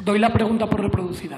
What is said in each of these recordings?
Doy la pregunta por reproducida.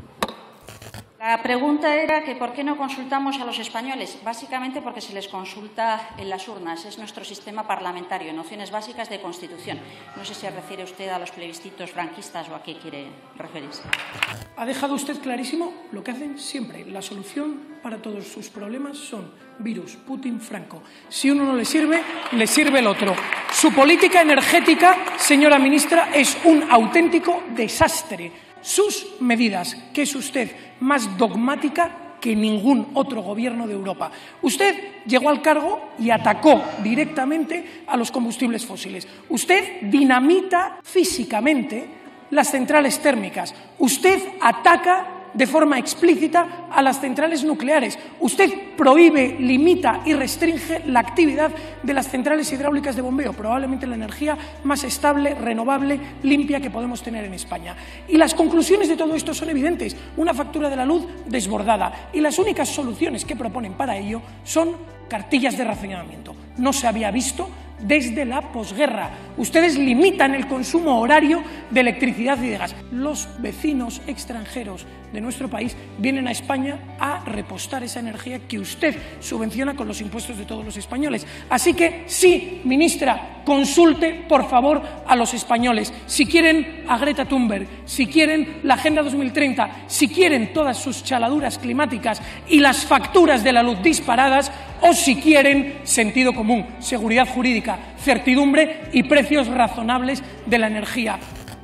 La pregunta era que ¿por qué no consultamos a los españoles? Básicamente porque se les consulta en las urnas. Es nuestro sistema parlamentario, nociones básicas de Constitución. No sé si se refiere usted a los plebiscitos franquistas o a qué quiere referirse. Ha dejado usted clarísimo lo que hacen siempre. La solución para todos sus problemas son virus, Putin, Franco. Si uno no le sirve el otro. Su política energética, señora ministra, es un auténtico desastre. Sus medidas, que es usted más dogmática que ningún otro gobierno de Europa. Usted llegó al cargo y atacó directamente a los combustibles fósiles. Usted dinamita físicamente las centrales térmicas. Usted ataca de forma explícita a las centrales nucleares. Usted prohíbe, limita y restringe la actividad de las centrales hidráulicas de bombeo, probablemente la energía más estable, renovable, limpia que podemos tener en España. Y las conclusiones de todo esto son evidentes. Una factura de la luz desbordada. Y las únicas soluciones que proponen para ello son cartillas de racionamiento. No se había visto desde la posguerra. Ustedes limitan el consumo horario de electricidad y de gas. Los vecinos extranjeros de nuestro país vienen a España a repostar esa energía que usted subvenciona con los impuestos de todos los españoles. Así que sí, ministra, consulte, por favor, a los españoles. Si quieren a Greta Thunberg, si quieren la Agenda 2030, si quieren todas sus chaladuras climáticas y las facturas de la luz disparadas, o si quieren sentido común, seguridad jurídica, certidumbre y precios razonables de la energía.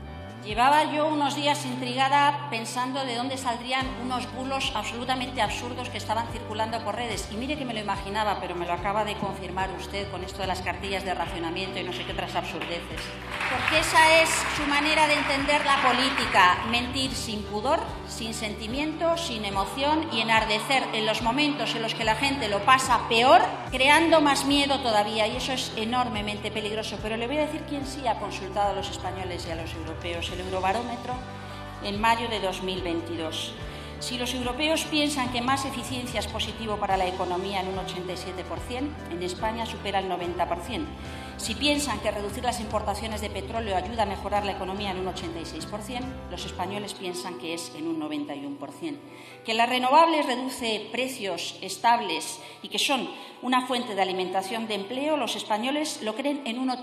Llevaba yo unos días intrigada pensando de dónde saldrían unos bulos absolutamente absurdos que estaban circulando por redes. Y mire que me lo imaginaba, pero me lo acaba de confirmar usted con esto de las cartillas de racionamiento y no sé qué otras absurdeces. Porque esa es su manera de entender la política. Mentir sin pudor, sin sentimiento, sin emoción y enardecer en los momentos en los que la gente lo pasa peor, creando más miedo todavía. Y eso es enormemente peligroso. Pero le voy a decir quién sí ha consultado a los españoles y a los europeos. El Eurobarómetro en mayo de 2022. Si los europeos piensan que más eficiencia es positivo para la economía en un 87%, en España supera el 90%. Si piensan que reducir las importaciones de petróleo ayuda a mejorar la economía en un 86%, los españoles piensan que es en un 91%. Que las renovables reduce precios estables y que son una fuente de alimentación de empleo, los españoles lo creen en un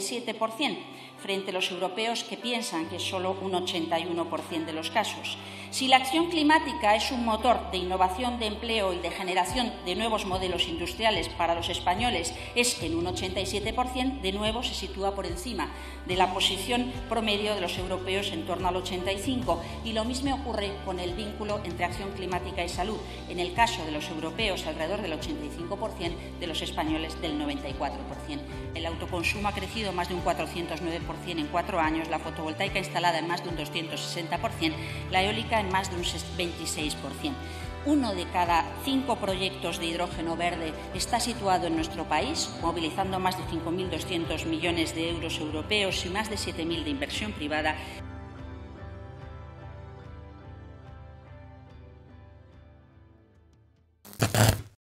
87%, frente a los europeos que piensan que es solo un 81% de los casos. Si la acción climática es un motor de innovación de empleo y de generación de nuevos modelos industriales para los españoles es en un 87%, de nuevo se sitúa por encima de la posición promedio de los europeos en torno al 85%. Y lo mismo ocurre con el vínculo entre acción climática y salud. En el caso de los europeos, alrededor del 85%, de los españoles del 94%. El autoconsumo ha crecido más de un 409% en 4 años, la fotovoltaica instalada en más de un 260%, la eólica en más de un 26%. 1 de cada 5 proyectos de hidrógeno verde está situado en nuestro país, movilizando más de 5.200 millones de euros europeos y más de 7.000 de inversión privada.